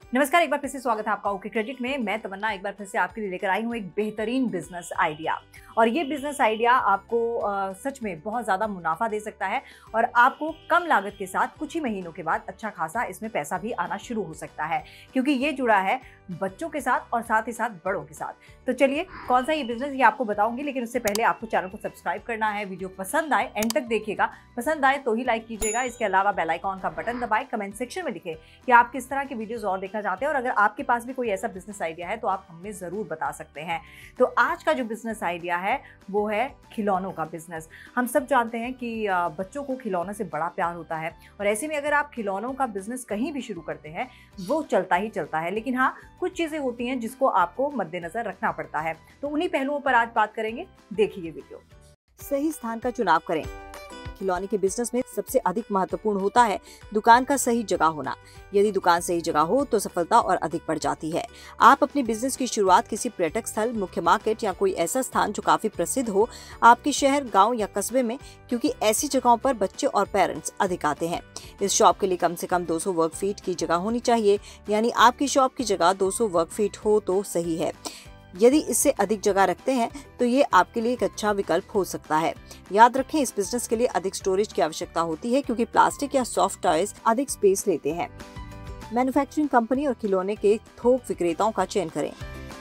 नमस्कार, एक बार फिर से स्वागत है आपका ओके क्रेडिट में। मैं तमन्ना एक बार फिर से आपके लिए लेकर आई हूँ एक बेहतरीन बिजनेस आइडिया। और ये बिजनेस आइडिया आपको सच में बहुत ज़्यादा मुनाफा दे सकता है और आपको कम लागत के साथ कुछ ही महीनों के बाद अच्छा खासा इसमें पैसा भी आना शुरू हो सकता है, क्योंकि ये जुड़ा है बच्चों के साथ और साथ ही साथ बड़ों के साथ। तो चलिए, कौन सा ये बिजनेस ये आपको बताऊंगी, लेकिन उससे पहले आपको चैनल को सब्सक्राइब करना है। वीडियो पसंद आए एंड तक देखिएगा, पसंद आए तो ही लाइक कीजिएगा। इसके अलावा बेल आइकॉन का बटन दबाएं, कमेंट सेक्शन में लिखें कि आप किस तरह के वीडियोस और देखना चाहते हैं, और अगर आपके पास भी कोई ऐसा बिजनेस आइडिया है तो आप हमें ज़रूर बता सकते हैं। तो आज का जो बिजनेस आइडिया है वो है खिलौनों का बिजनेस। हम सब जानते हैं कि बच्चों को खिलौनों से बड़ा प्यार होता है, और ऐसे में अगर आप खिलौनों का बिजनेस कहीं भी शुरू करते हैं वो चलता ही चलता है, लेकिन हाँ, कुछ चीज़ें होती हैं जिसको आपको मद्देनजर रखना पड़ता है। तो उन्हीं पहलुओं पर आज बात करेंगे। देखिए वीडियो। सही स्थान का चुनाव करें। खिलौने के बिजनेस में सबसे अधिक महत्वपूर्ण होता है दुकान का सही जगह होना। यदि दुकान सही जगह हो तो सफलता और अधिक बढ़ जाती है। आप अपने बिजनेस की शुरुआत किसी पर्यटक स्थल, मुख्य मार्केट या कोई ऐसा स्थान जो काफी प्रसिद्ध हो आपके शहर, गांव या कस्बे में, क्योंकि ऐसी जगहों पर बच्चे और पेरेंट्स अधिक आते हैं। इस शॉप के लिए कम से कम 200 वर्ग फीट की जगह होनी चाहिए, यानी आपकी शॉप की जगह 200 वर्ग फीट हो तो सही है। यदि इससे अधिक जगह रखते हैं तो ये आपके लिए एक अच्छा विकल्प हो सकता है। याद रखें, इस बिजनेस के लिए अधिक स्टोरेज की आवश्यकता होती है, क्योंकि प्लास्टिक या सॉफ्ट टॉयज अधिक स्पेस लेते हैं। मैन्युफैक्चरिंग कंपनी और खिलौने के थोक विक्रेताओं का चयन करें।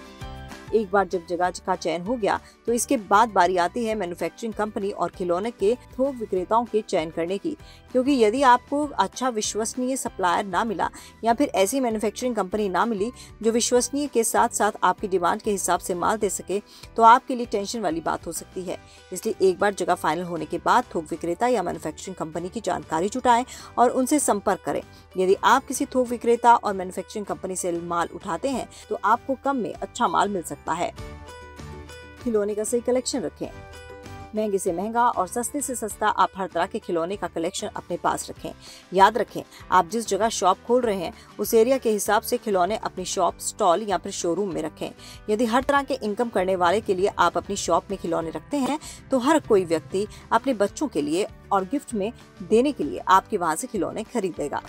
एक बार जब जगह का चयन हो गया तो इसके बाद बारी आती है मैन्युफैक्चरिंग कंपनी और खिलौने के थोक विक्रेताओं के चयन करने की, क्योंकि यदि आपको अच्छा विश्वसनीय सप्लायर ना मिला या फिर ऐसी मैन्युफैक्चरिंग कंपनी ना मिली जो विश्वसनीय के साथ साथ आपकी डिमांड के हिसाब से माल दे सके, तो आपके लिए टेंशन वाली बात हो सकती है। इसलिए एक बार जगह फाइनल होने के बाद थोक विक्रेता या मैन्युफैक्चरिंग कंपनी की जानकारी जुटाएं और उनसे संपर्क करें। यदि आप किसी थोक विक्रेता और मैन्युफैक्चरिंग कंपनी से माल उठाते हैं तो आपको कम में अच्छा माल मिल सकता है। खिलौने का सही कलेक्शन रखें। महंगे से महंगा और सस्ते से सस्ता आप हर तरह के खिलौने का कलेक्शन अपने पास रखें। याद रखें, आप जिस जगह शॉप खोल रहे हैं उस एरिया के हिसाब से खिलौने अपनी शॉप, स्टॉल या फिर शोरूम में रखें। यदि हर तरह के इनकम करने वाले के लिए आप अपनी शॉप में खिलौने रखते हैं तो हर कोई व्यक्ति अपने बच्चों के लिए और गिफ्ट में देने के लिए आपके वहाँ से खिलौने खरीदेगा।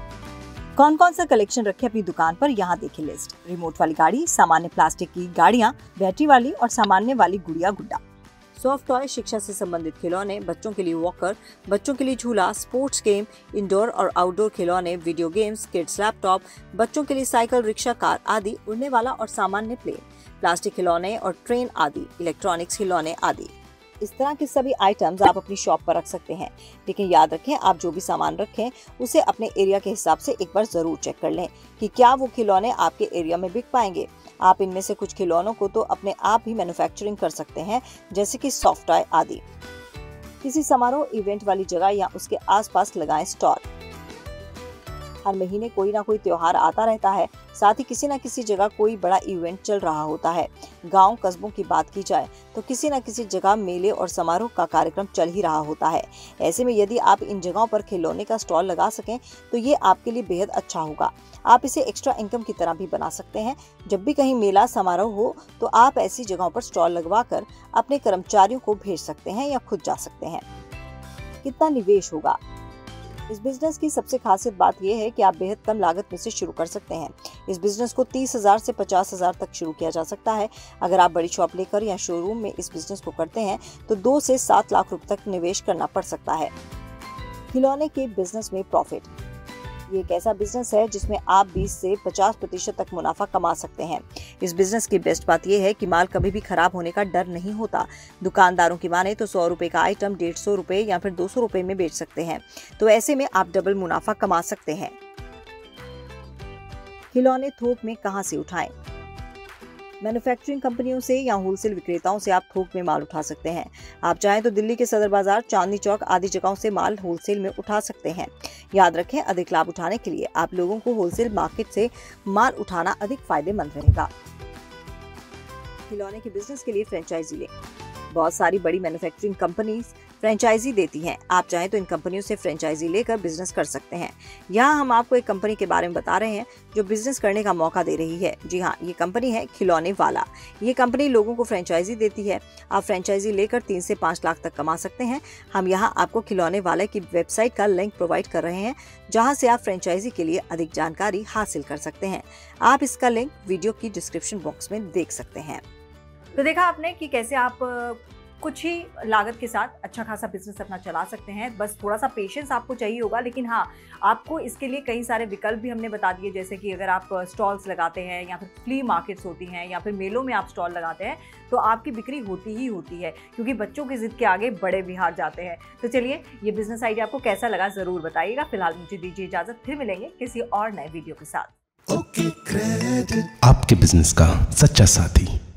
कौन कौन सा कलेक्शन रखें अपनी दुकान पर, यहाँ देखिए लिस्ट। रिमोट वाली गाड़ी, सामान्य प्लास्टिक की गाड़ियाँ, बैटरी वाली और सामान्य वाली गुड़िया गुड्डा, सॉफ्ट टॉय, शिक्षा से संबंधित खिलौने, बच्चों के लिए वॉकर, बच्चों के लिए झूला, स्पोर्ट्स गेम, इंडोर और आउटडोर खिलौने, वीडियो गेम्स, किड्स लैपटॉप, बच्चों के लिए साइकिल, रिक्शा, कार आदि, उड़ने वाला और सामान्य प्लेन, प्लास्टिक खिलौने और ट्रेन आदि, इलेक्ट्रॉनिक्स खिलौने आदि। इस तरह के सभी आइटम्स आप अपनी शॉप पर रख सकते हैं, लेकिन याद रखें, आप जो भी सामान रखें उसे अपने एरिया के हिसाब से एक बार जरूर चेक कर लें कि क्या वो खिलौने आपके एरिया में बिक पाएंगे। आप इनमें से कुछ खिलौनों को तो अपने आप ही मैन्युफैक्चरिंग कर सकते हैं, जैसे कि सॉफ्ट टॉय आदि। किसी समारोह, इवेंट वाली जगह या उसके आसपास लगाएं स्टॉल। हर महीने कोई ना कोई त्योहार आता रहता है, साथ ही किसी न किसी जगह कोई बड़ा इवेंट चल रहा होता है। गांव कस्बों की बात की जाए तो किसी न किसी जगह मेले और समारोह का कार्यक्रम चल ही रहा होता है। ऐसे में यदि आप इन जगहों पर खिलौने का स्टॉल लगा सकें तो ये आपके लिए बेहद अच्छा होगा। आप इसे एक्स्ट्रा इनकम की तरह भी बना सकते हैं। जब भी कहीं मेला समारोह हो तो आप ऐसी जगहों पर स्टॉल लगवा कर अपने कर्मचारियों को भेज सकते हैं या खुद जा सकते हैं। कितना निवेश होगा? इस बिजनेस की सबसे खासियत बात यह है कि आप बेहद कम लागत में से शुरू कर सकते हैं। इस बिजनेस को 30,000 से 50,000 तक शुरू किया जा सकता है। अगर आप बड़ी शॉप लेकर या शोरूम में इस बिजनेस को करते हैं तो 2 से 7 लाख रुपए तक निवेश करना पड़ सकता है। खिलौने के बिजनेस में प्रॉफिट। ये एक ऐसा बिजनेस है जिसमें आप 20 से 50% तक मुनाफा कमा सकते हैं। इस बिजनेस की बेस्ट बात यह है कि माल कभी भी खराब होने का डर नहीं होता। दुकानदारों की माने तो 100 रुपए का आइटम 150 रुपए या फिर 200 रुपए में बेच सकते हैं, तो ऐसे में आप डबल मुनाफा कमा सकते हैं। खिलौने थोक में कहां से उठाएं? मैन्युफैक्चरिंग कंपनियों से या होलसेल विक्रेताओं से आप थोक में माल उठा सकते हैं। आप चाहें तो दिल्ली के सदर बाजार, चांदनी चौक आदि जगहों से माल होलसेल में उठा सकते हैं। याद रखें, अधिक लाभ उठाने के लिए आप लोगों को होलसेल मार्केट से माल उठाना अधिक फायदेमंद रहेगा। खिलौने के बिजनेस के लिए फ्रेंचाइजी लें। बहुत सारी बड़ी मैन्युफैक्चरिंग कंपनीज फ्रेंचाइजी देती हैं। आप चाहें तो इन कंपनियों से फ्रेंचाइजी लेकर बिजनेस कर सकते हैं। यहाँ हम आपको एक कंपनी के बारे में बता रहे हैं जो बिजनेस करने का मौका दे रही है। जी हाँ, ये कंपनी है खिलौने वाला। ये कंपनी लोगों को फ्रेंचाइजी देती है। आप फ्रेंचाइजी लेकर 3 से 5 लाख तक कमा सकते हैं। हम यहाँ आपको खिलौने वाले की वेबसाइट का लिंक प्रोवाइड कर रहे हैं, जहाँ से आप फ्रेंचाइजी के लिए अधिक जानकारी हासिल कर सकते हैं। आप इसका लिंक वीडियो की डिस्क्रिप्शन बॉक्स में देख सकते हैं। तो देखा आपने कि कैसे आप कुछ ही लागत के साथ अच्छा खासा बिजनेस अपना चला सकते हैं। बस थोड़ा सा पेशेंस आपको चाहिए होगा, लेकिन हाँ, आपको इसके लिए कई सारे विकल्प भी हमने बता दिए, जैसे कि अगर आप स्टॉल्स लगाते हैं या फिर फ्ली मार्केट्स होती हैं या फिर मेलों में आप स्टॉल लगाते हैं तो आपकी बिक्री होती ही होती है, क्योंकि बच्चों की जिद के आगे बड़े भी हार जाते हैं। तो चलिए, ये बिजनेस आइडिया आपको कैसा लगा ज़रूर बताइएगा। फिलहाल मुझे दीजिए इजाज़त, फिर मिलेंगे किसी और नए वीडियो के साथ। आपके बिजनेस का सच्चा साथी।